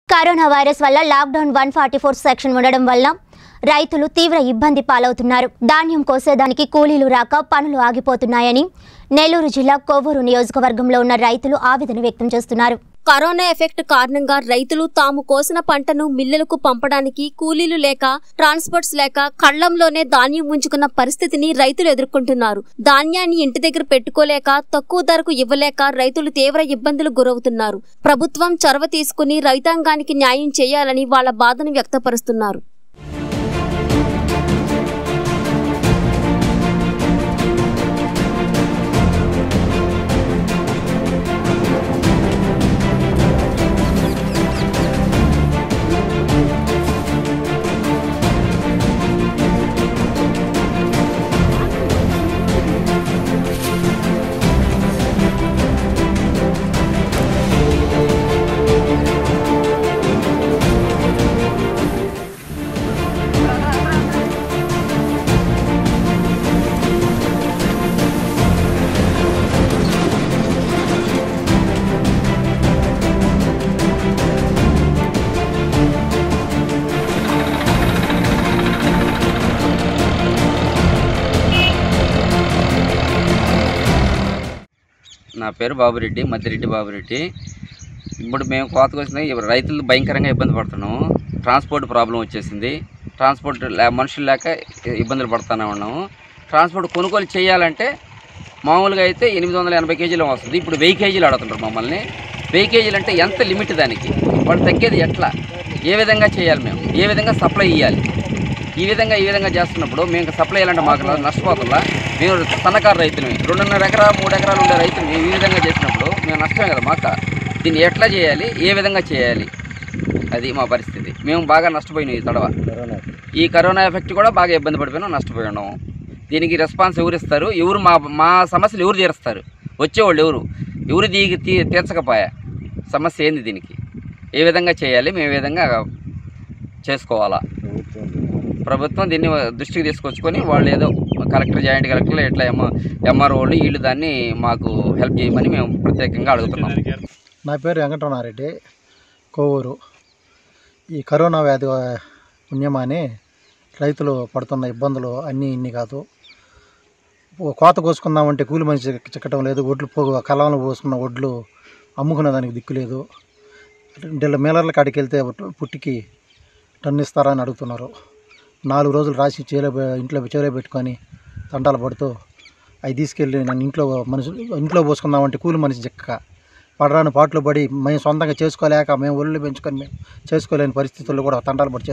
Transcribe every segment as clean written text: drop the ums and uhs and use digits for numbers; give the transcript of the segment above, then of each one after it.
Corona virus వల్ల lockdown 144 section ఉండడం వల్ల రైతులు తీవ్ర ఇబ్బంది పాలవుతున్నారు. ధాన్యం కోసేదానికి కూలీలు రాక పనులు ఆగిపోతున్నాయని నెల్లూరు జిల్లా కొవ్వూరు నియోజకవర్గంలో ఉన్న రైతులు ఆవేదన వ్యక్తం చేస్తున్నారు. కరోనా ఎఫెక్ట్ కారణంగా రైతులు తాము కోసిన పంటను మిల్లులకు పంపడానికి కూలీలు లేక, ట్రాన్స్పోర్ట్స్ లేక కళ్లంలోనే ధాన్యం ఉంచుకున్న పరిస్థితిని రైతులు ఎదుర్కొంటున్నారు. ధాన్యాన్ని ఇంటి దగ్గర పెట్టుకోలేక, తక్కువ ధరకు ఇవ్వలేక రైతులు తీవ్ర ఇబ్బందులు గురవుతున్నారు. ప్రభుత్వం చొరవ తీసుకుని రైతాంగానికి న్యాయం చేయాలని వాళ్ళ బాధను వ్యక్తపరుస్తున్నారు. నా పేరు బాబురెడ్డి, మధ్యరెడ్డి బాబురెడ్డి. ఇప్పుడు మేము కోతకు వచ్చిన రైతులు భయంకరంగా ఇబ్బంది పడుతున్నాము. ట్రాన్స్పోర్ట్ ప్రాబ్లం వచ్చేసింది. ట్రాన్స్పోర్ట్ మనుషులు లేక ఇబ్బందులు పడుతూనే ఉన్నాము. ట్రాన్స్పోర్ట్ కొనుగోలు చేయాలంటే మామూలుగా అయితే 880 కేజీలు వస్తుంది. ఇప్పుడు 1000 కేజీలు అడుగుతుంటారు మమ్మల్ని. 1000 కేజీలు అంటే ఎంత లిమిట్ దానికి? వాళ్ళు తగ్గేది ఎట్లా? ఏ విధంగా చేయాలి? మేము ఏ విధంగా సప్లై ఇవ్వాలి? ఈ విధంగా చేస్తున్నప్పుడు మేము సప్లై చేయాలంటే మాకు నష్టపోతుందా? మేము సన్నకారు రైతులు, 2.5 ఎకరాలు 3 ఎకరాలు ఉండే రైతులు మేము ఈ విధంగా చేసినప్పుడు మేము నష్టమే కదా మాకు. దీన్ని ఎట్లా చేయాలి? ఏ విధంగా చేయాలి? అది మా పరిస్థితి. మేము బాగా నష్టపోయినాం ఈ తడవ. ఈ కరోనా ఎఫెక్ట్ కూడా బాగా ఇబ్బంది పడిపోయినాం, నష్టపోయి ఉన్నాము. దీనికి రెస్పాన్స్ ఎవరు ఇస్తారు? ఎవరు మా సమస్యలు ఎవరు తీరుస్తారు? వచ్చేవాళ్ళు ఎవరు తీర్చకపోయా? సమస్య ఏంది? దీనికి ఏ విధంగా చేయాలి? మేము ఏ విధంగా చేసుకోవాలా? ప్రభుత్వం దీన్ని దృష్టికి తీసుకొచ్చుకొని వాళ్ళు ఏదో కలెక్టర్, జాయింట్ కలెక్టర్లు, ఎట్లా ఎంఆర్ఓ వాళ్ళు వీళ్ళు దాన్ని మాకు హెల్ప్ చేయమని మేము ప్రత్యేకంగా అడుగుతున్నాం. నా పేరు వెంకటరమణారెడ్డి, కొవ్వూరు. ఈ కరోనా వ్యాధి పుణ్యమాని రైతులు పడుతున్న ఇబ్బందులు అన్నీ ఇన్ని కాదు. కోత కోసుకుందామంటే కూలి మనిషి చిక్కటం లేదు. కళ్ళంలో పోసుకున్న వడ్లు అమ్ముకునే దానికి దిక్కు లేదు. మేలర్ల కాడికి వెళ్తే పుట్టికి టన్ను ఇస్తారా అని అడుగుతున్నారు. 4 రోజులు రాసి ఇంట్లో చేలో పెట్టుకొని తంటాలు పడుతూ అవి తీసుకెళ్ళి నన్ను ఇంట్లో పోసుకుందామంటే కూలి మనిషి చిక్క పడరాని పాటలు పడి మేము సొంతంగా చేసుకోలేక మేము ఒళ్ళు పెంచుకొని మేము చేసుకోలేని పరిస్థితుల్లో కూడా తంటాలు పడి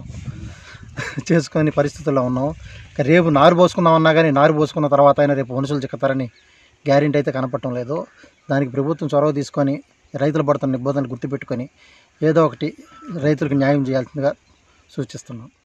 చేసుకొని పరిస్థితుల్లో ఉన్నాము. రేపు నారు పోసుకుందామన్నా కానీ నారు పోసుకున్న తర్వాత అయినా రేపు మనుషులు చిక్కుతారని గ్యారెంటీ అయితే కనపడటం లేదు. దానికి ప్రభుత్వం చొరవ తీసుకొని రైతులు పడుతున్న ఇబ్బందులు గుర్తుపెట్టుకొని ఏదో ఒకటి రైతులకు న్యాయం చేయాల్సిందిగా సూచిస్తున్నాం.